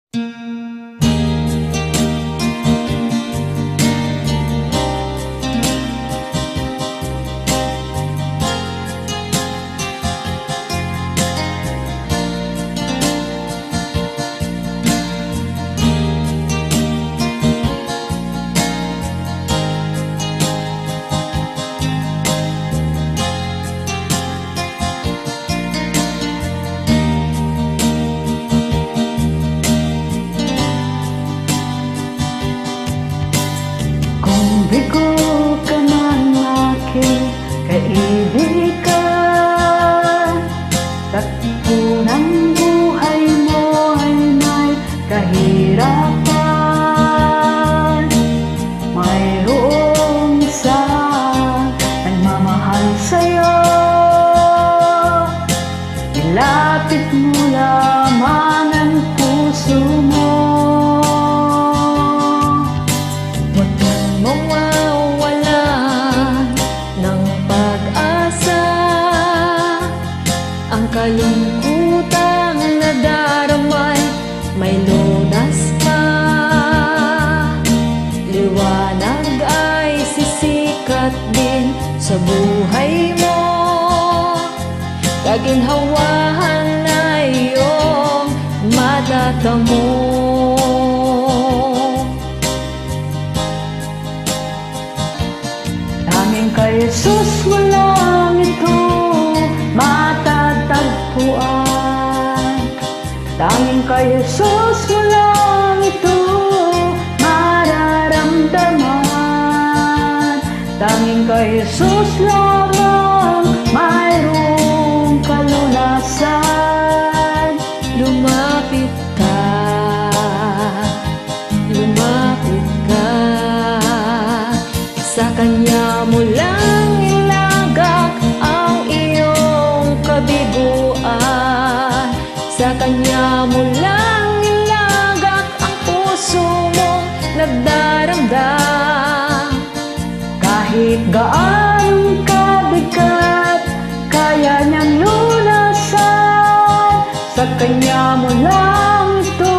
Bigo ka man aking kaibigan, takbo ng buhay mo ay may kahirapan. Mayroong isang nagmamahal sa'yo, ilapit mo lamang ang puso mo. Kalungkutang nadaramay, may lunas pa. Liwanag ay sisikat din sa buhay mo. Kaginhawahan na iyong matatamo. Tanging kay Jesus mo lang ito matatagpuan. Tanging kay Jesus mo lang ito mararamdaman. Tanging kay Jesus lamang mayroong kalunasan. Lumapit ka, lumapit ka, sa Kanya mo lang ilagak ang iyong kabiguan. Sa Kanya mo lang ilagak ang puso mong nagdaramdam. Kahit gaano kabigat, kaya niyang lunasan. Sa Kanya mo lang ito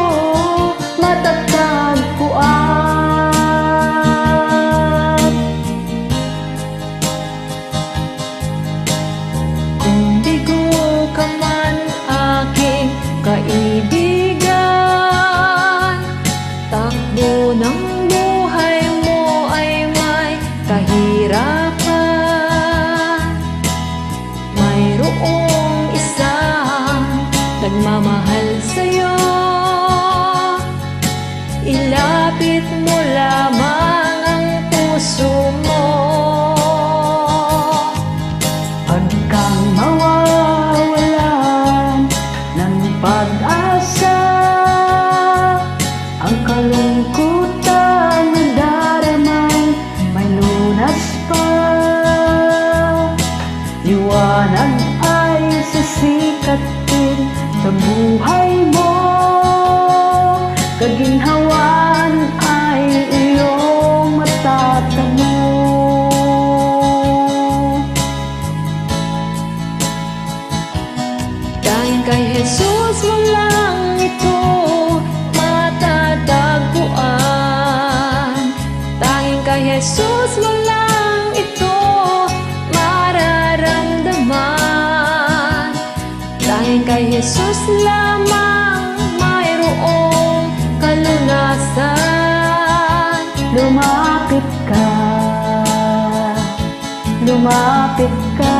matatagpuan. Kung bigo ka man aking kaibigan, takbo ng buhay mo ay may kahirapan. Mayroong isang nagmamahal sa'yo, ilapit mo lamang ang puso mo. Huwag kang mawawalan ng pag-asa. Ang kalungkutan na daramay, may lunas pa. Liwanag ay sisikat din sa buhay mo. Kaginhawan ay iyong matatamo. Dahil kay Jesus mo lang ito matatagpuan. Dahil kay Jesus mo lang ito mararamdaman. Dahil kay Jesus lamang mayroong kalunasan. Lumapit ka, lumapit ka,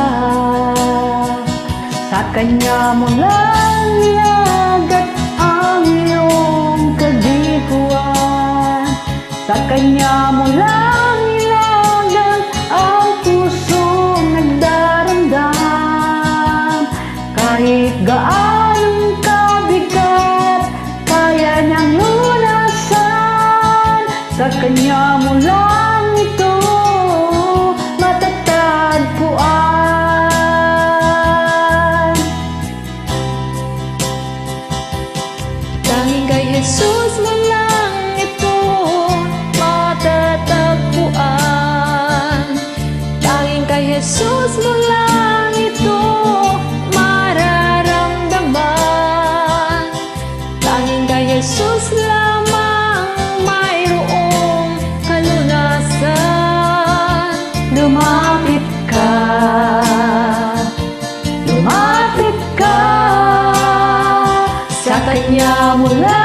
sa Kanya mo lang iagat ang iyong kabiguan. Sa Kanya mo lang ilagat ang pusong nagdaramdam. Kahit gaano kabigat, kaya niyang lunasan. Sa Kanya mo lang ito matatagpuan. Tanging kay Jesus mo lang ito matatagpuan. Tanging kay Jesus mo lang ito mararamdaman. Tanging kay Jesus lamang mayroong kalunasan. Lumapit ka, lumapit ka, sa Kanya mula